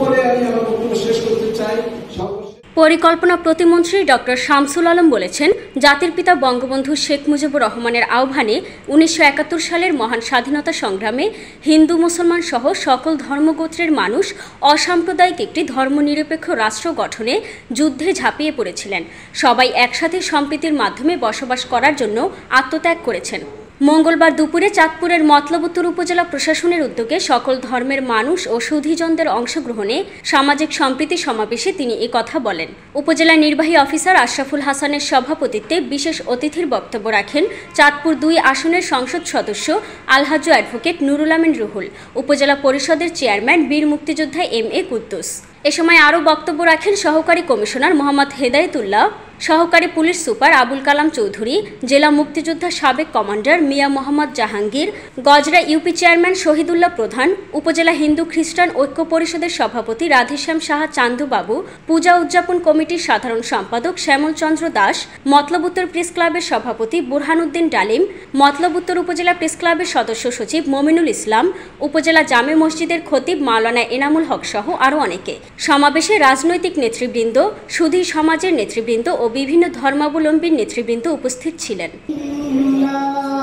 বলে আমি আমার বক্তব্য শেষ করতে চাই। পরিকল্পনা প্রতিমন্ত্রী ডক্টর শামসুল আলম বলেছেন, জাতির পিতা বঙ্গবন্ধু শেখ মুজিবুর রহমানের আহ্বানে 1971 সালের মহান স্বাধীনতা সংগ্রামে হিন্দু মুসলমান সহ সকল ধর্মগোত্রের মানুষ অসাম্প্রদায়িক একটি ধর্মনিরপেক্ষ রাষ্ট্র গঠনে যুদ্ধে ঝাঁপিয়ে পড়েছিলেন। সবাই একসাথে সম্প্রীতির মাধ্যমে বসবাস করার জন্য আত্মত্যাগ করেছেন। মঙ্গলবার দুপুরে চাঁদপুরের মতলব উত্তর উপজেলা প্রশাসনের উদ্যোগে সকল ধর্মের মানুষ ও সুধীজনদের অংশগ্রহণে সামাজিক সম্প্রীতি সমাবেশে তিনি এ কথা বলেন। উপজেলা নির্বাহী অফিসার আশরাফুল হাসানের সভাপতিত্বে বিশেষ অতিথির বক্তব্য রাখেন চাঁদপুর 2 আসনের সংসদ সদস্য আলহাজ্জ অ্যাডভোকেট নুরুল আমিন রুহুল, উপজেলা পরিষদের চেয়ারম্যান বীর মুক্তিযোদ্ধা MA কুদ্দুস। এ সময় আরও বক্তব্য রাখেন সহকারী কমিশনার মোহাম্মদ হেদায়েতুল্লাহ, সহকারী পুলিশ সুপার আবুল কালাম চৌধুরী, জেলা মুক্তিযোদ্ধা সাবেক commander Mia Mohammad Jahangir, Gajra UP chairman Shahidullah Pradhan, উপজেলা হিন্দু খ্রিস্টান ঐক্য পরিষদের সভাপতি রাধেশ্যাম সাহা চান্দুবাবু, পূজা উদযাপন কমিটির সাধারণ সম্পাদক শ্যামল চন্দ্র দাস, মতলব উত্তর প্রেস ক্লাবের সভাপতি বুরহানুদ্দিন ডালিম, মতলব উত্তর উপজেলা প্রেস ক্লাবের সদস্য সচিব মমিনুল ইসলাম, উপজেলা জামে মসজিদের খতিব মাওলানা এনামুল হক সহ আরও অনেকে। সমাবেশে রাজনৈতিক নেতৃবৃন্দ, সুধী সমাজের নেতৃবৃন্দ ও বিভিন্ন ধর্মাবলম্বীর নেতৃবৃন্দ উপস্থিত ছিলেন।